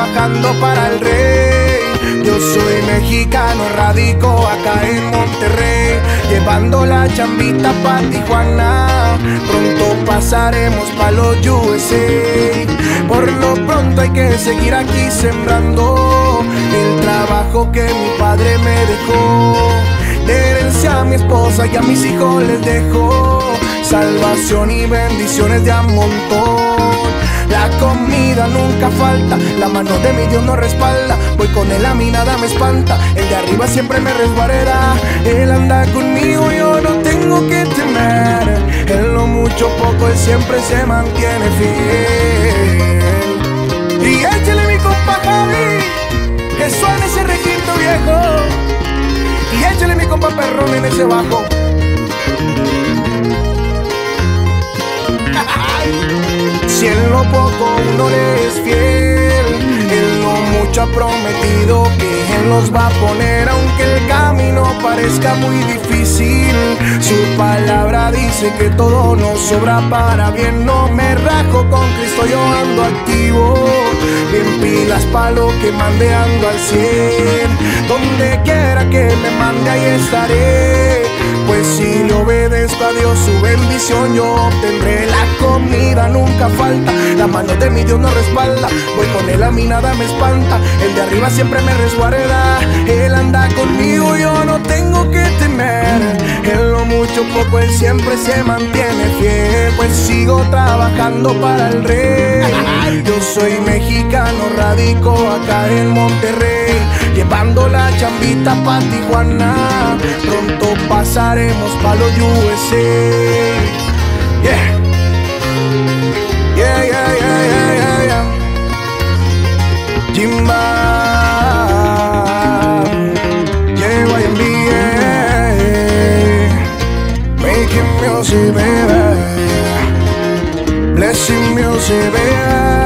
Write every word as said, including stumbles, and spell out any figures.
trabajando para el rey. Yo soy mexicano, radico acá en Monterrey, llevando la chambita pa' Tijuana. Pronto pasaremos pa' los U S A. Por lo pronto hay que seguir aquí sembrando el trabajo que mi padre me dejó. De herencia a mi esposa y a mis hijos les dejo salvación y bendiciones de a montón. La comida nunca falta, la mano de mi Dios nos respalda. Voy con él, a mí nada me espanta, el de arriba siempre me resguarda. Él anda conmigo, yo no tengo que temer. En lo mucho poco él siempre se mantiene fiel. Y échale mi compa Javi, que suene ese requinto viejo. Y échale mi compa Perrón en ese bajo. Si en lo poco uno le es fiel, en lo mucho ha prometido que Él nos va a poner. Aunque el camino parezca muy difícil, su palabra dice que todo nos sobra para bien. No me rajo, con Cristo yo ando activo, bien pilas pa' lo que mande ando al cien. Donde quiera que me mande ahí estaré, pues si le obedezco a Dios su bendición yo obtendré. La comida nunca falta, la mano de mi Dios nos respalda. Voy con él, a mí nada me espanta, el de arriba siempre me resguarda. Él anda conmigo, yo no tengo que temer. En lo mucho poco él siempre se mantiene fiel, pues sigo trabajando para el rey. Yo soy mexicano, radico acá en Monterrey, llevando la chambita pa' Tijuana. Pronto pasaremos pa' los U S A. Yeah. Yeah, yeah, yeah, yeah, yeah, yeah. Jimba, J Y M B A, making music, baby. Blessing music, baby.